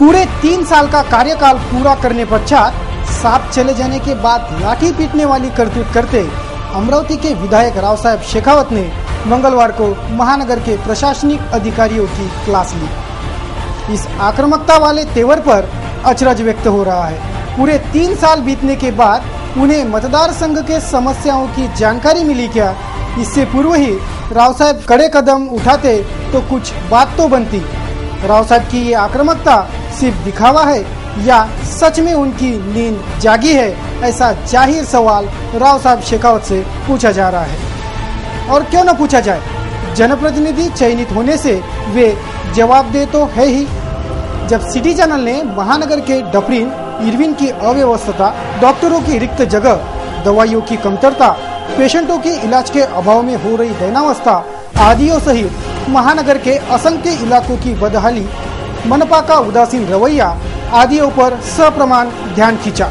पूरे 3 साल का कार्यकाल पूरा करने पश्चात साथ चले जाने के बाद लाठी पीटने वाली करतूत करते अमरावती के विधायक रावसाहेब शेखावत ने मंगलवार को महानगर के प्रशासनिक अधिकारियों की क्लास ली। इस आक्रामकता वाले तेवर पर अचरज व्यक्त हो रहा है। पूरे 3 साल बीतने के बाद उन्हें मतदार संघ के समस्याओं की जानकारी मिली क्या? इससे पूर्व ही राव साहब कड़े कदम उठाते तो कुछ बात तो बनती। राव साहब की ये आक्रामकता सिर्फ दिखावा है या सच में उनकी नींद जागी है? ऐसा जाहिर सवाल राव साहब शेखावत से पूछा जा रहा है। और क्यों न पूछा जाए, जनप्रतिनिधि चयनित होने से वे जवाब दे तो है ही। जब सिटी चैनल ने महानगर के डफरीन इरविन की अव्यवस्था, डॉक्टरों की रिक्त जगह, दवाइयों की कमतरता, पेशेंटों के इलाज के अभाव में हो रही दैनावस्था आदियों सहित महानगर के असंख्य इलाकों की बदहाली, मनपा का उदासीन रवैया आदियों पर सप्रमाण ध्यान खींचा,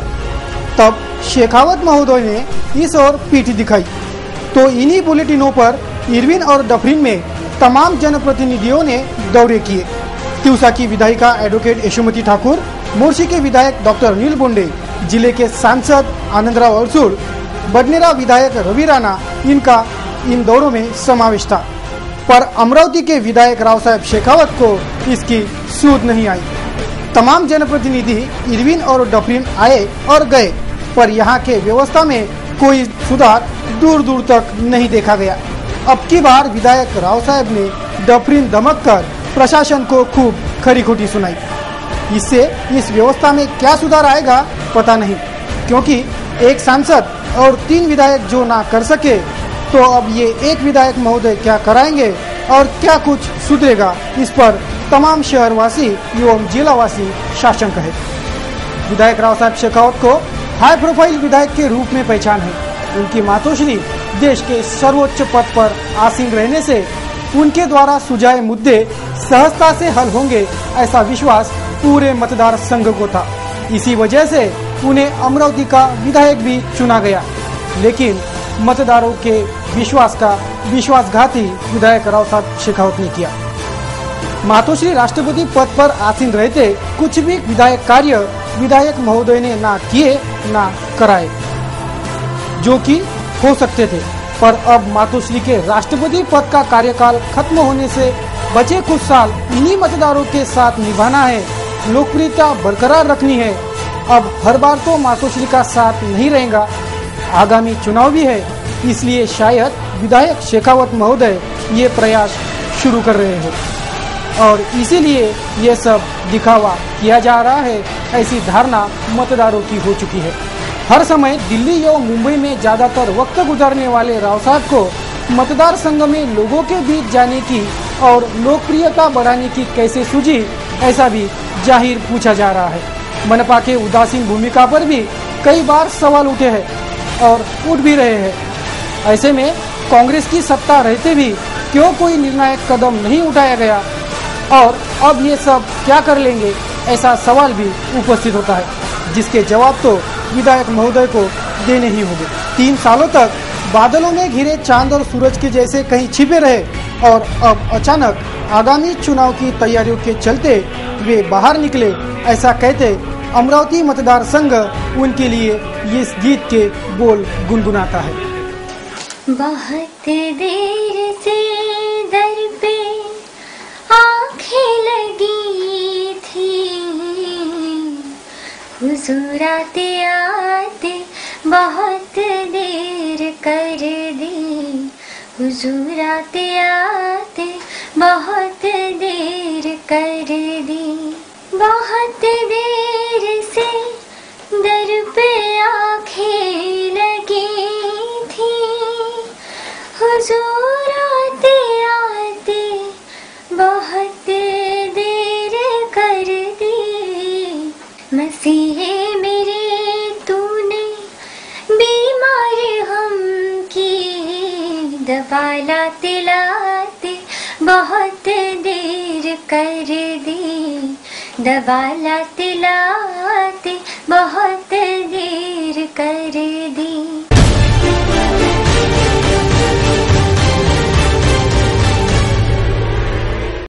तब शेखावत महोदय ने इस ओर पीठ दिखाई। तो इन्हीं बुलेटिनों पर इरविन और डफरीन में तमाम जनप्रतिनिधियों ने दौरे किए। तिवसा की विधायिका एडवोकेट यशोमती ठाकुर, मोर्शी के विधायक डॉक्टर अनिल बोंडे, जिले के सांसद आनंदराव अरसुल, बडनेरा विधायक रवि राणा, इनका इन दौरों में समावेश था। पर अमरावती के विधायक राव साहब शेखावत को इसकी सूझ नहीं आई। तमाम जनप्रतिनिधि इरविन और डफरीन आए और गए, पर यहाँ के व्यवस्था में कोई सुधार दूर दूर तक नहीं देखा गया। अब की बार विधायक राव साहब ने डफरीन धमक कर प्रशासन को खूब खरी खोटी सुनाई। इससे इस व्यवस्था में क्या सुधार आएगा पता नहीं, क्योंकि एक सांसद और 3 विधायक जो ना कर सके, तो अब ये एक विधायक महोदय क्या कराएंगे और क्या कुछ सुधरेगा, इस पर तमाम शहरवासी एवं जिलावासी साशंक है। विधायक राव साहब शेखावत को हाई प्रोफाइल विधायक के रूप में पहचान है। उनकी मातोश्री देश के सर्वोच्च पद पर आसीन रहने से उनके द्वारा सुझाए मुद्दे सहजता से हल होंगे, ऐसा विश्वास पूरे मतदार संघ को था। इसी वजह से उन्हें अमरावती का विधायक भी चुना गया। लेकिन मतदारों के विश्वास का विश्वासघात ही विधायक राव साहब शेखावत ने किया। मातोश्री राष्ट्रपति पद पर आसीन रहते कुछ भी विधायक कार्य विधायक महोदय ने ना किए ना कराए, जो कि हो सकते थे। पर अब मातोश्री के राष्ट्रपति पद का कार्यकाल खत्म होने से बचे कुछ साल इन्हीं मतदारों के साथ निभाना है, लोकप्रियता बरकरार रखनी है। अब हर बार तो मातोश्री का साथ नहीं रहेगा, आगामी चुनाव भी है, इसलिए शायद विधायक शेखावत महोदय ये प्रयास शुरू कर रहे हो और इसीलिए ये सब दिखावा किया जा रहा है, ऐसी धारणा मतदारों की हो चुकी है। हर समय दिल्ली या मुंबई में ज्यादातर वक्त गुजारने वाले राव साहब को मतदार संघ में लोगों के बीच जाने की और लोकप्रियता बढ़ाने की कैसे सूझी, ऐसा भी जाहिर पूछा जा रहा है। मनपा के उदासीन भूमिका पर भी कई बार सवाल उठे हैं और उठ भी रहे हैं। ऐसे में कांग्रेस की सत्ता रहते भी क्यों कोई निर्णायक कदम नहीं उठाया गया और अब ये सब क्या कर लेंगे, ऐसा सवाल भी उपस्थित होता है, जिसके जवाब तो विधायक महोदय को देने ही होंगे। 3 सालों तक बादलों में घिरे चांद और सूरज के जैसे कहीं छिपे रहे और अब अचानक आगामी चुनाव की तैयारियों के चलते वे बाहर निकले, ऐसा कहते अमरावती मतदार संघ उनके लिए इस गीत के बोल गुनगुनाता है। बहुत देर से दर पे आंखें लगी थी, हुजूर आते आते बहुत देर कर दी, हुजूर आते आते बहुत देर कर दी। बहुत देर से दर पे आंखें लगी थी, हुजूर आते आते बहुत देर कर दी। मसीहे मेरे तूने बीमार हम की, दवा लाते लाते बहुत देर कर दी, दवा लाते लाते बहुत देर कर दी।